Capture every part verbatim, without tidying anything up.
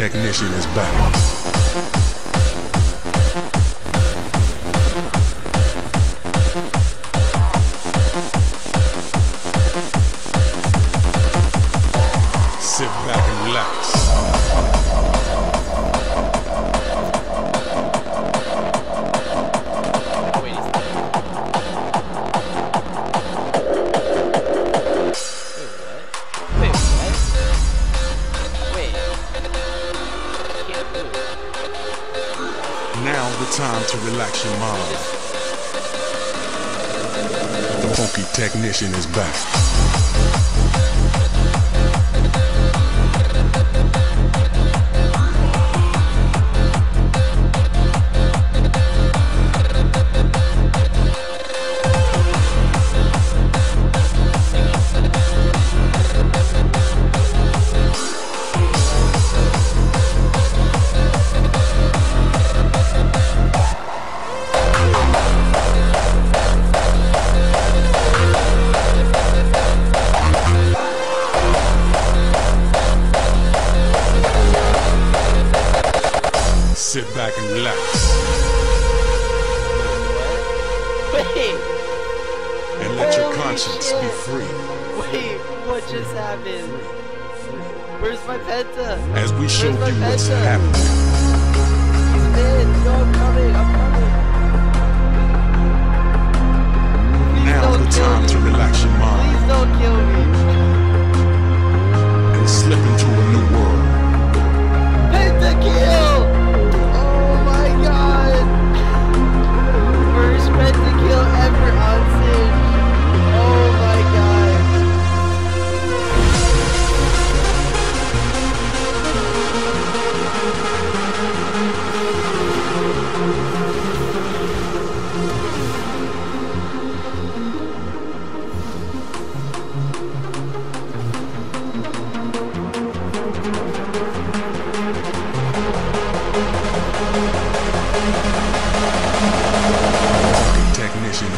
technician is back. Sit back and relax. Now's the time to relax your mind. The funky technician is back. Sit back and relax. Wait! And let your Holy conscience shit. be free. Wait, what just happened? Where's my penta? As we show Where's you my what's penta? happening. He's dead. No, I'm coming. I'm coming. Please Now's don't the kill time me. to relax your mind Please don't kill me. and slip into a new world. Pentakill! Oh my god! First pentakill ever on Singe. Oh my god. Funky technician.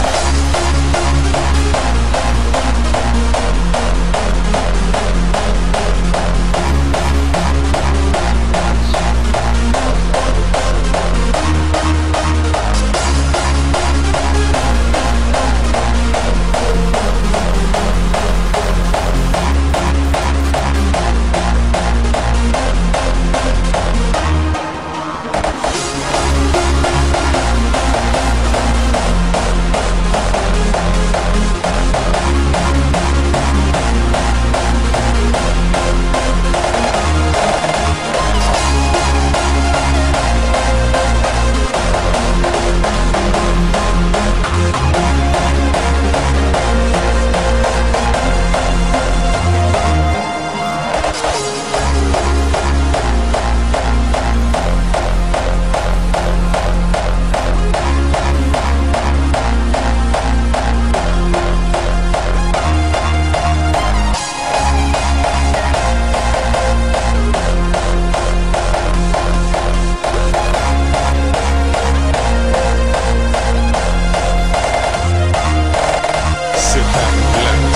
Sit back and relax.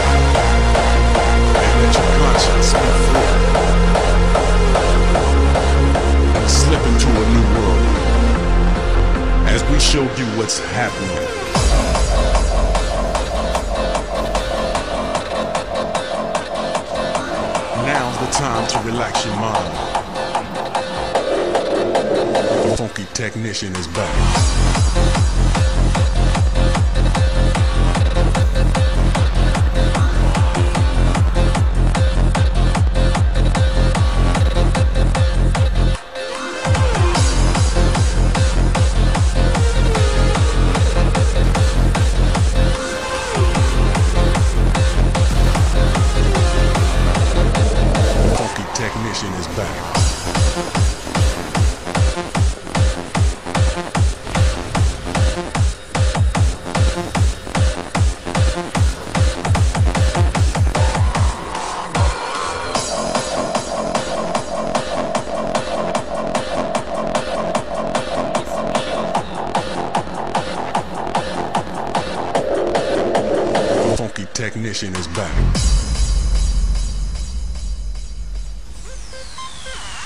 And let your conscience be free. And slip into a new world. As we show you what's happening. Now's the time to relax your mind. The funky technician is back. Funky technician is back. technician is back.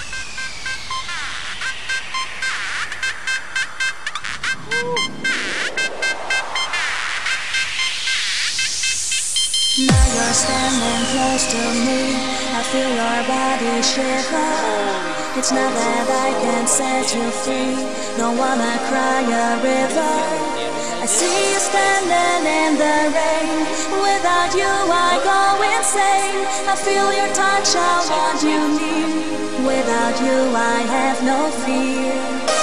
close to me, I feel your body shiver. It's not that I can set you free, don't wanna cry a river. I see you standing in the rain, without you I go insane. I feel your touch, I want you near, without you I have no fear.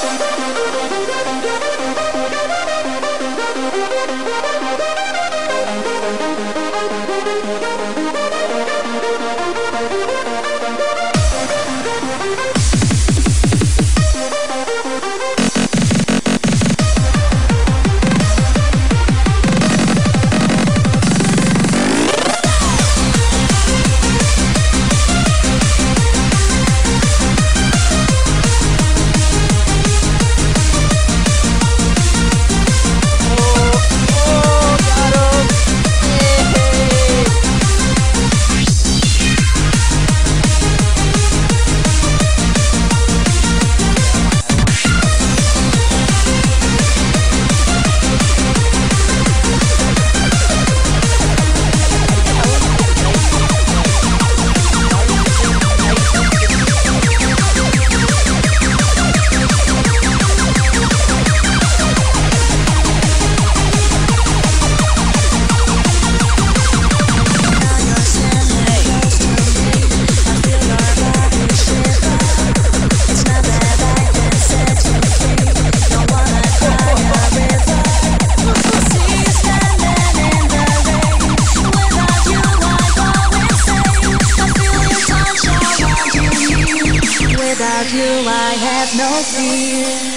Without you I have no fear.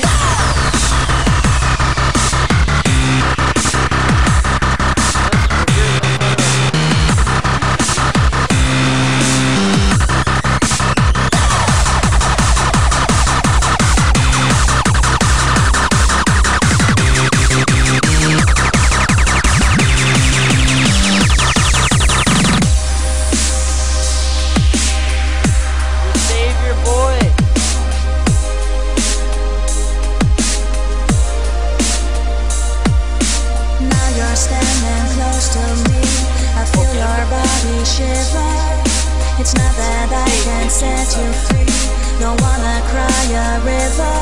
Standing close to me, I feel your body shiver. It's not that I can set you free, don't wanna cry a river.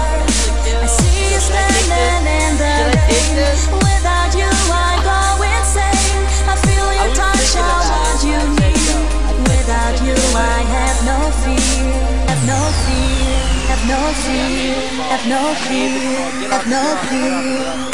I see you standing in the rain, without you I go insane. I feel your touch, I want you near, without you I have no fear. Have no fear, have no fear, have no fear, have no fear.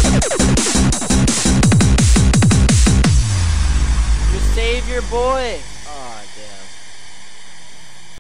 Savior boy.